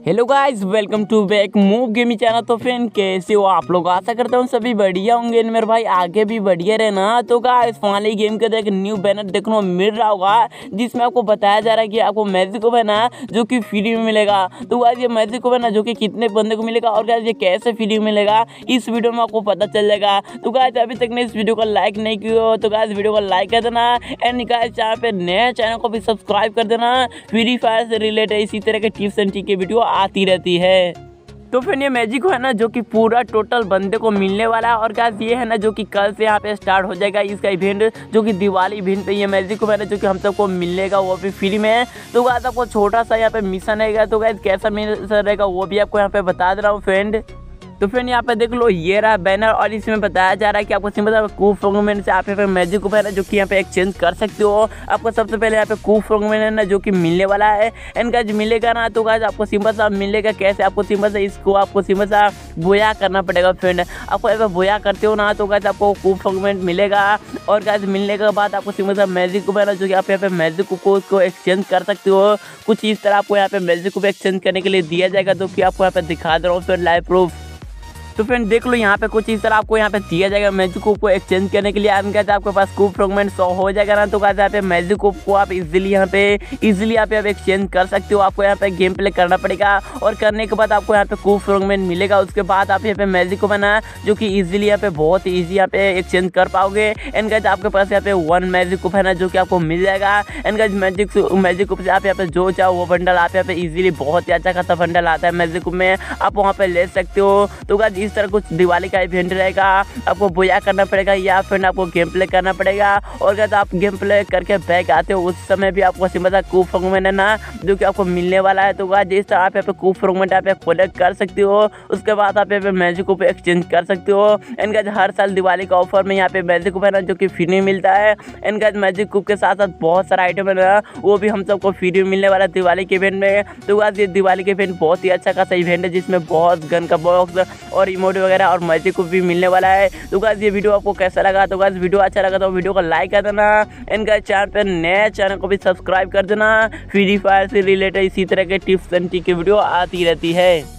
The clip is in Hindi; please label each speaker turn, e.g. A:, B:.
A: Hello guys, welcome to back move gaming channel. तो फ्रेंड कैसे हो आप लोग? आशा करता हूँ सभी बढ़िया होंगे। मेरे भाई आगे भी बढ़िया रहना। तो गाइस फाइनली गेम के एक न्यू बैनर देखने को मिल रहा होगा, जिसमें आपको बताया जा रहा है कि आपको मैजिक को है ना जो कि फ्री में मिलेगा। तो गाइस ये मैजिक को है ना जो कि कितने बंदे को मिलेगा और गाइस ये कैसे फ्री में मिलेगा इस वीडियो में आपको पता चल जाएगा। तो गाइस अभी तक ने इस वीडियो को लाइक नहीं किया हो तो गाइस वीडियो को लाइक कर देना एंड गाइस चैनल पे नए चैनल को भी सब्सक्राइब कर देना। फ्री फायर से रिलेटेड इसी तरह के टिप्स एंड ट्रिक के वीडियो आती रहती है। तो फिर ये मैजिक है ना जो कि पूरा टोटल बंदे को मिलने वाला है और गाइस ये है ना जो कि कल से यहाँ पे स्टार्ट हो जाएगा इसका इवेंट, जो कि दिवाली इवेंट पे ये मैजिक है ना जो कि हम सबको मिलेगा वो भी फ्री में है। तो गाइस आपको छोटा सा यहाँ पे मिशन रहेगा। तो गाइस कैसा मिशन रहेगा वो भी आपको यहाँ पे बता दे रहा हूँ फ्रेंड। तो फ्रेंड यहाँ पे देख लो ये रहा बैनर और इसमें बताया जा रहा है कि आपको सिंपल कूप फ्रैगमेंट से आप यहाँ पे मैजिक को है ना जो कि यहाँ पे एक्सचेंज कर सकते हो। आपको सबसे पहले यहाँ पे कूप फ्रैगमेंट है ना जो कि मिलने वाला है एंड गाइस मिलेगा ना। तो गाइस आपको सिंपल सा मिलेगा कैसे, आपको सिंपल सा इसको आपको सिंपल सा बोया करना पड़ेगा फ्रेंड। आपको यहाँ पे बोया करते हो ना तो गाइस आपको कूप फ्रैगमेंट मिलेगा और गाइस मिलने के बाद आपको सिंपल सा मैजिक को है ना जो कि आप यहाँ पे मैजिक को उसको एक्सचेंज कर सकते हो। कुछ इस तरह आपको यहाँ पे मैजिक को एक्सचेंज करने के लिए दिया जाएगा, जो कि आपको यहाँ पे दिखा दे रहा हूँ फिर लाइव प्रूफ। तो फ्रेंड देख लो यहाँ पे कुछ इस तरह आपको यहाँ पे दिया जाएगा मैजिक को एक्सचेंज करने के लिए। आपके पास कूप फ्रैगमेंट 100 हो जाएगा ना। तो गाइस यहाँ पे मैजिक को आप इजीली यहाँ पे एक्सचेंज कर सकते हो। आपको यहाँ पे गेम प्ले करना पड़ेगा और करने के बाद आपको यहाँ पे कूप फ्रैगमेंट मिलेगा। उसके बाद आप यहाँ पे मैजिक को बना जो कि इजीली यहाँ पे बहुत ईजी यहाँ पे एक्सचेंज कर पाओगे। एंड गाइस आपके पास यहाँ पे 1 मैजिक को है ना जो कि आपको मिल जाएगा। एंड गाइस मैजिक से आप यहाँ पे जो चाहो वो बंडल आप यहाँ पे इजीली बहुत ही अच्छा खासा बंडल आता है मैजिक में, आप वहाँ पे ले सकते हो। तो गाइस इस तरह कुछ दिवाली का इवेंट रहेगा। आपको बोया करना पड़ेगा या फिर आपको गेम प्ले करना पड़ेगा और जब आप गेम प्ले करके बैक आते हो उस समय भी आपको सिंपल कूप फ्रैगमेंट है ना जो कि आपको मिलने वाला है। तो गाइस जिस तरह आप यहाँ पे कूप फ्रैगमेंट आप कलेक्ट कर सकते हो उसके बाद आप यहाँ पे मैजिक को एक्सचेंज कर सकते हो। एंड गाइस हर साल दिवाली का ऑफर में यहाँ पे मैजिक को है ना जो कि फ्री में मिलता है। एंड गाइस मैजिक कूप के साथ साथ बहुत सारा आइटम है ना वो भी हम सबको फ्री में मिलने वाला है दिवाली के इवेंट में। तो गाइस ये दिवाली के इवेंट बहुत ही अच्छा खासा इवेंट है जिसमें बहुत गन का बॉक्स और इमोट वगैरह और मैजिक को भी मिलने वाला है। तो गाइस ये वीडियो आपको कैसा लगा? तो गाइस वीडियो अच्छा लगा तो वीडियो को लाइक कर देना एंड गाइस चैनल पे नए चैनल को भी सब्सक्राइब कर देना। फ्री फायर से रिलेटेड इसी तरह के टिप्स एंड ट्रिक की वीडियो आती रहती है।